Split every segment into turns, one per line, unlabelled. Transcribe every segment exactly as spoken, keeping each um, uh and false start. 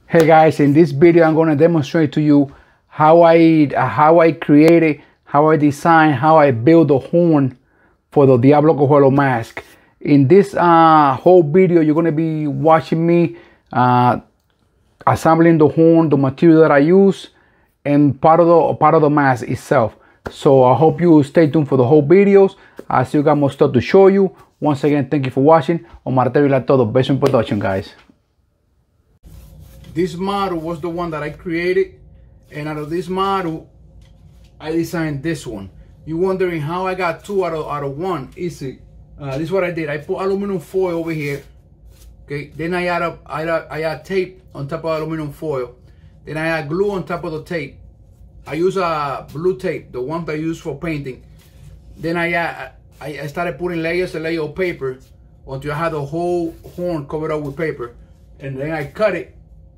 Hey guys, in this video I'm going to demonstrate to you how I how I created, how I design, how I build the horn for the Diablo Cojuelo mask. In this uh, whole video you're going to be watching me uh, assembling the horn, the material that I use, and part of the part of the mask itself. So I hope you stay tuned for the whole videos. I still got more stuff to show you. Once again, thank you for watching. Omar T V La Todo, Beso in Production, guys. This model was the one that I created, and out of this model, I designed this one. You're wondering how I got two out of out of one. Easy. Uh, this is what I did. I put aluminum foil over here. Okay. Then I add up. I add, I add tape on top of aluminum foil. Then I add glue on top of the tape. I use a uh, blue tape, the one that I use for painting. Then I add, I, I started putting layers and layers of paper until I had the whole horn covered up with paper, and then I cut it.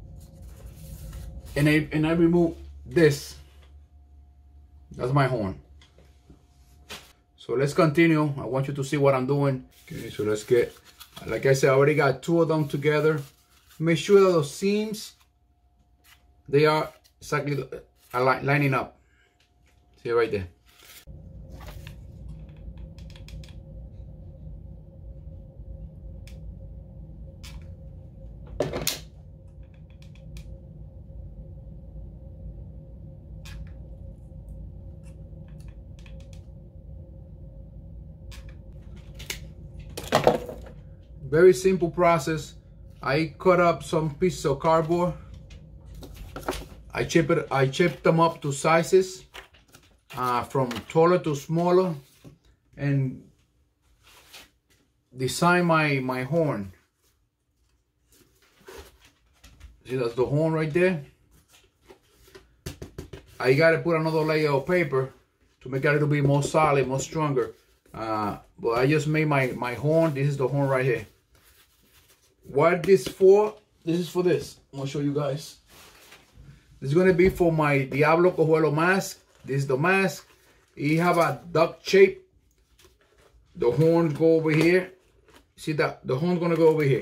And I, and I remove this. That's my horn. So let's continue. I want you to see what I'm doing. Okay, so let's get, like I said, I already got two of them together. Make sure that those seams, they are exactly lining up. See right there. Very simple process. I cut up some pieces of cardboard. I chip it. I chipped them up to sizes, uh, from taller to smaller, and design my my horn. See, that's the horn right there. I gotta put another layer of paper to make it a little bit more solid, more stronger. Uh, but I just made my my horn. This is the horn right here. What this for? This is for this. I'm gonna show you guys. This is gonna be for my Diablo Cojuelo mask. This is the mask. You have a duck shape. The horn go over here. See that? The horn's gonna go over here.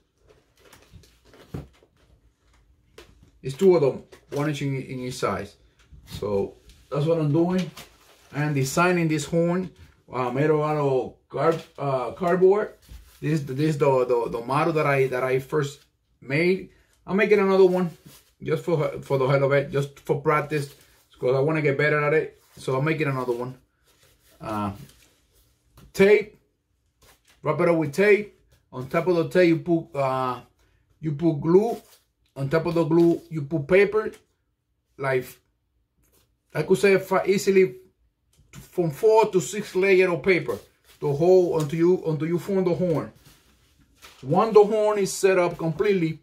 It's two of them, one inch in, in each size. So that's what I'm doing. I'm designing this horn uh, made out of card, uh, cardboard. This this is the, the the model that I that I first made. I'm making another one just for for the hell of it, just for practice, because I want to get better at it. So I'm making another one. Uh, tape, wrap it up with tape. On top of the tape, you put uh, you put glue. On top of the glue, you put paper. Like I could say, easily from four to six layers of paper. The whole until you until you form the horn. Once the horn is set up completely,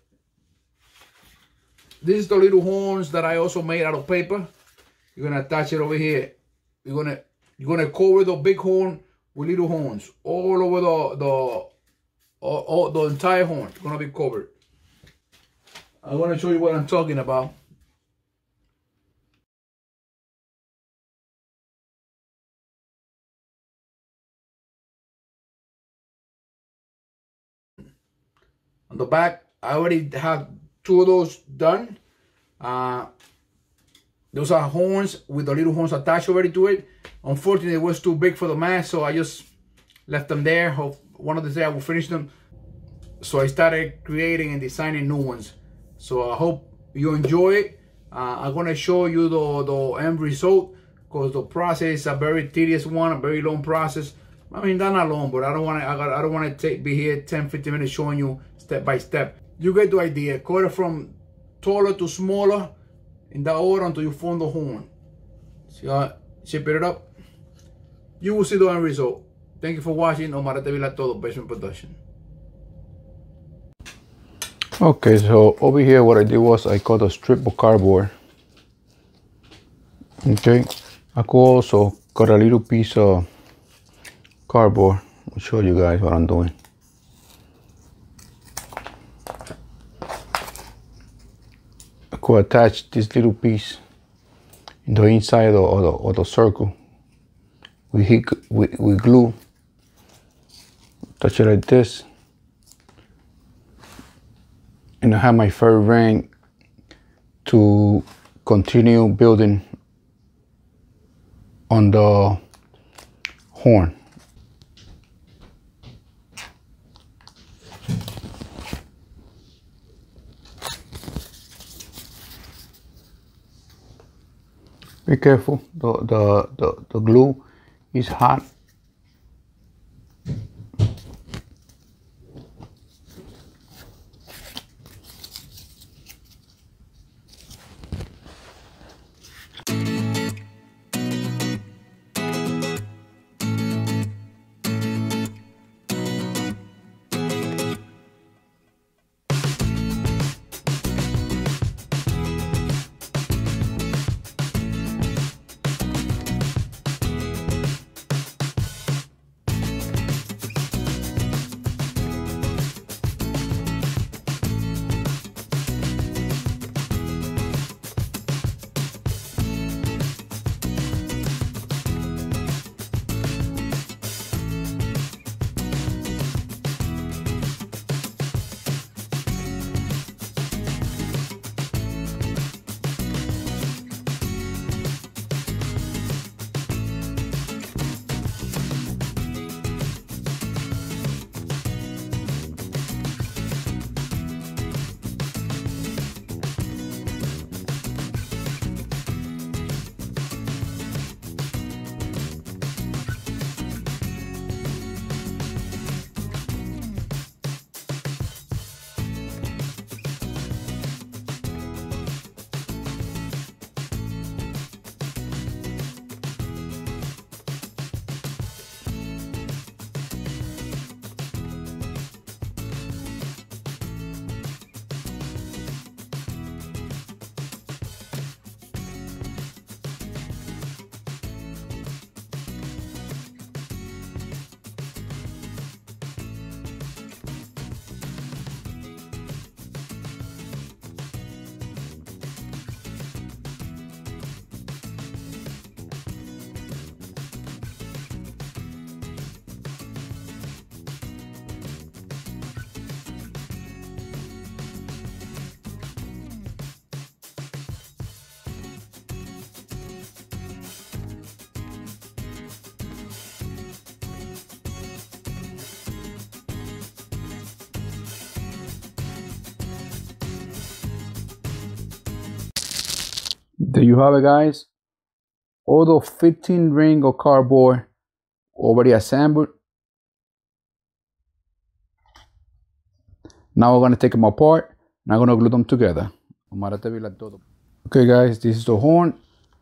this is the little horns that I also made out of paper. You're gonna attach it over here. You're gonna you're gonna cover the big horn with little horns all over the the all, all, the entire horn. It's gonna be covered. I want to show you what I'm talking about. On the back, I already have two of those done. Uh, those are horns with the little horns attached already to it. Unfortunately, it was too big for the mask, so I just left them there. Hope one of the days I will finish them. So I started creating and designing new ones. So I hope you enjoy it. Uh, I'm gonna show you the, the end result, because the process is a very tedious one, a very long process. I mean, not that long, but I don't want to. I, got, I don't want to be here ten, fifteen minutes showing you step by step. You get the idea. Cut it from taller to smaller in that order until you form the horn. See how I shape it up? You will see the end result. Thank you for watching. Omar T V La Todo, Beso in Production. Okay, so over here what I did was I cut a strip of cardboard. Okay, I could also cut a little piece of cardboard. I'll show you guys what I'm doing. I could attach this little piece in the inside of the, of the, of the circle. We hit with, with glue. Touch it like this. And I have my third ring to continue building on the horn. Be careful, the, the, the, the glue is hot. There you have it, guys. All the fifteen ring of cardboard already assembled. Now we're gonna take them apart and I'm gonna glue them together. Okay, guys, this is the horn.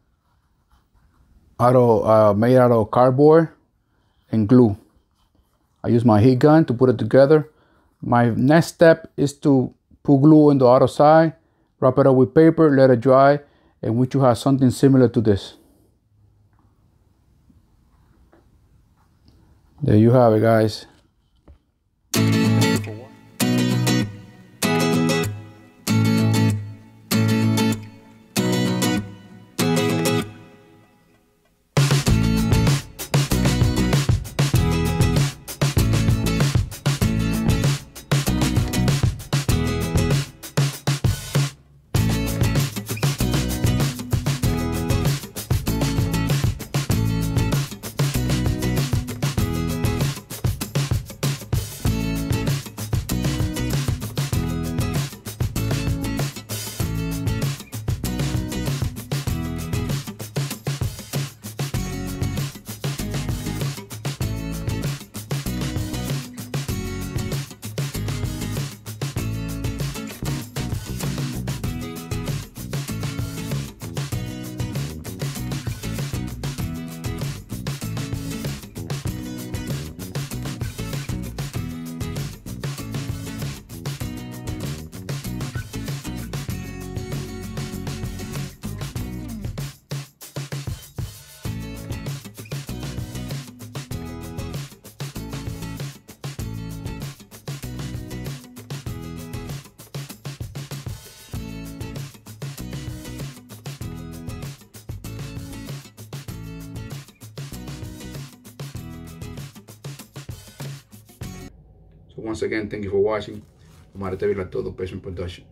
Out of, uh, made out of cardboard and glue. I use my heat gun to put it together. My next step is to put glue on the outer side, wrap it up with paper, let it dry, and we should have something similar to this. There you have it, guys. So once again, thank you for watching. Omar T V Lactodo Pet Production.